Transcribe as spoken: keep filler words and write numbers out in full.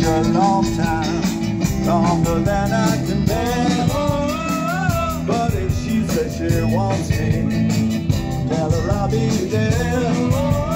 such a long time, longer than I can bear. But if she says she wants me, tell her I'll be there.